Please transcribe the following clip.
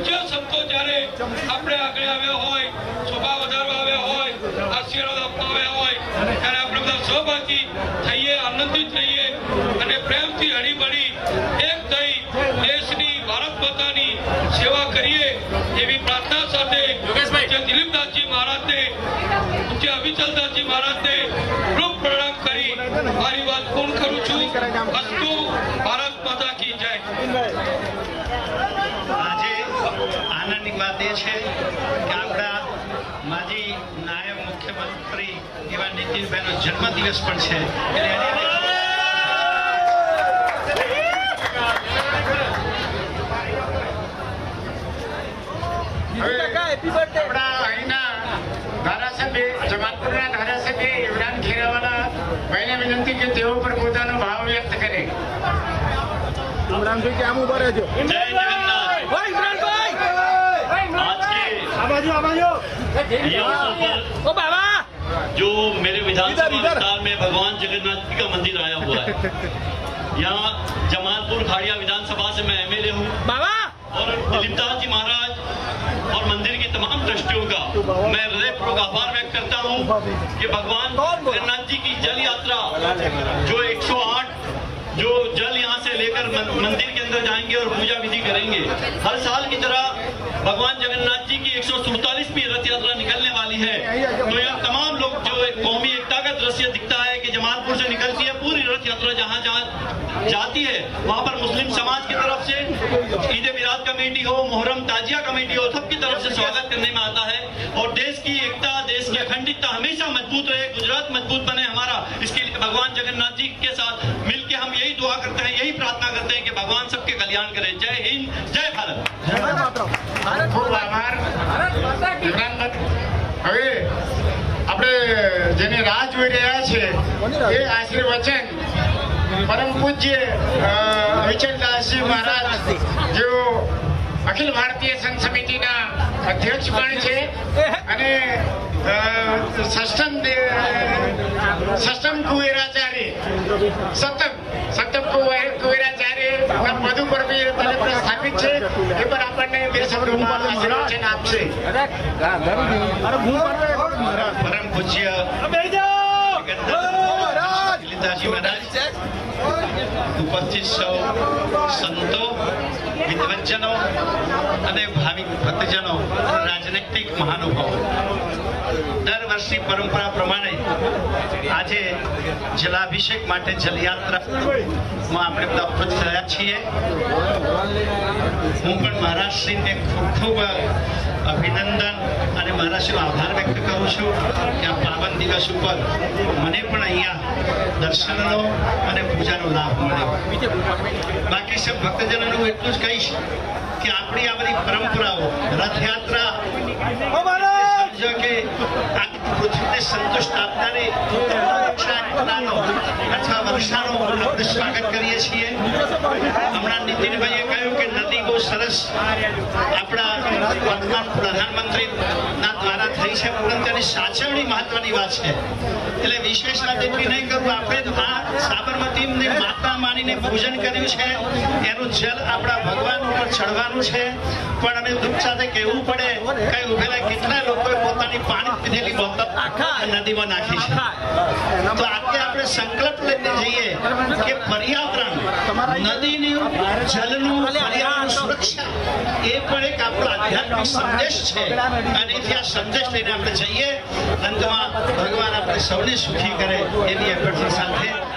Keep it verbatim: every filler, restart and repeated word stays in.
પૂજ્ય સંતો જ્યારે આપણે આગળ આવ્યા હોય, શોભા વધારવા આવ્યા હોય, આશીર્વાદ આપવા આવ્યા હોય, ત્યારે આપણે બધા સહભાગી થઈએ, આનંદિત થઈએ અને પ્રેમથી હળીમળી એક થઈ દેશની, ભારત માતાની સેવા કરીએ એવી પ્રાર્થના સાથે પૂજ્ય દિલીપદાસજી મહારાજને, પૂજ્ય અવિચલદાસજી મહારાજને ખૂબ પ્રણામ કરી મારી વાત પૂર્ણ કરું છું। અસ્તુ, ભારત માતા કી જય। આજે આનંદની વાત એ છે કે આપણા માજી નાયબ મુખ્યમંત્રી એવા નીતિનભાઈનો જન્મદિવસ પણ છે। આપણા અહીંના ધારાસભ્ય, જમાલપુરના ધારાસભ્ય ઇમરાન ખેરાવાલા ભાઈને વિનંતી કે તેઓ પર પોતાનો ભાવ વ્યક્ત કરે। इमरान भाई क्या मुंह भरे जो जय जगन्नाथ। ओए इमरान भाई आज के आवाजो आवाजो ये अवसर पर ओ बाबा जो मेरे विधानसभा इधर, इधर। विस्तार में भगवान जगन्नाथ जी का मंदिर आया हुआ है, यहाँ जमालपुर खाड़िया विधानसभा से मैं एमएलए हूँ बाबा और दिलीपदास जी महाराज और मंदिर के तमाम ट्रस्टियों का मैं हृदयपूर्वक आभार व्यक्त करता हूँ कि भगवान जगन्नाथ जी की जल यात्रा जो एक सौ आठ जो जल यहाँ से लेकर मंदिर के अंदर जाएंगे और पूजा विधि करेंगे, हर साल की तरह भगवान जगन्नाथ जी की एक सौ सैंतालीसवीं रथ यात्रा निकलने वाली है। तो यहाँ तमाम लोग जो कौमी एकता का दृश्य दिखता है कि जमालपुर से निकलती है पूरी रथ यात्रा, जहाँ जहाँ जाती है वहाँ पर मुस्लिम समाज की तरफ से ईद मिलाद कमेटी हो, मुहर्रम ताजिया कमेटी हो, सबकी तरफ से स्वागत करने में आता है। और देश की एकता, देश की अखंडितता हमेशा मजबूत रहे, गुजरात मजबूत बने हमारा, इसके लिए भगवान जगन्नाथ जी के साथ मिलकर हम यही दुआ करते हैं, यही प्रार्थना करते हैं कि भगवान सबके कल्याण करे। जय हिंद, जय भारत। ખૂબ આભાર ઇમરાનભાઈ। હવે આપણે જેને રાહ જોઈ રહ્યા છે એ આશીર્વચન પરમ પૂજ્ય અવિચલદાસજી મહારાજ, જેઓ અખિલ ભારતીય સંત સમિતિના અધ્યક્ષ પણ છે અને સષ્ટમ સષ્ટમ કુવેરાચાર્ય સપ્તમ સપ્તમ કુવેરાચાર્ય મધુ પરમી સ્થાપિત છે, એ પર આપણને બે શબ્દોમાં આશીર્વચન આપશે। परम पूज्य दिलीपदास जी महाराज, उपस्थित सौ संतो, विद्वज्जनों અને ભાવિક ભક્તજનો, રાજનૈતિક મહાનુભાવો, દર વર્ષની પરંપરા પ્રમાણે આજે જલાભિષેક માટે જલયાત્રામાં આપણે બધા ઉપસ્થિત થયા છીએ। હું પણ મહારાજશ્રીને ખૂબ ખૂબ અભિનંદન અને મહારાજશ્રીનો આભાર વ્યક્ત કરું છું કે આ પાવન દિવસ ઉપર મને પણ અહીંયા દર્શનનો અને પૂજાનો લાભ મળ્યો। બાકી સબ ભક્તજનોનું એટલું જ કહીશ કે આપણી આ બધી પરંપરાઓ, રથયાત્રા સમજો કે આ પૃથ્વીને સંતુષ્ટ આપનારી અથવા વર્ષાનો આપણે સ્વાગત કરીએ છીએ। હમણાં નીતિનભાઈએ કહ્યું કે નદી બહુ સરસ આપણા વર્તમાન પ્રધાનમંત્રીના દ્વારા થઈ છે, પરંતુ તેની સાચવણી મહત્વની વાત છે। એટલે વિશેષ વાત એટલી નહીં કરું, આપણે આ સાબરમતીને માતા માનીને પૂજન કર્યું છે, એનું જલ આપણા ભગવાન ઉપર ચડવાનું છે, પણ અમે દુઃખ સાથે કહેવું પડે કઈ ઉભેલા કેટલા લોકોએ પોતાની પાણી પીધેલી બોતલ નદીમાં નાખી છે। તો આજે આપણે સંકલ્પ લઈને જઈએ કે પર્યાવરણ, નદીનું જલનું, પર્યાવરણ સુરક્ષા એ પણ એક આપણો આધ્યાત્મિક સંદેશ છે અને એથી આ સંદેશ લઈને આપણે જઈએ। અંતમાં ભગવાન આપણે સૌને સુખી કરે એવી અપેક્ષા સાથે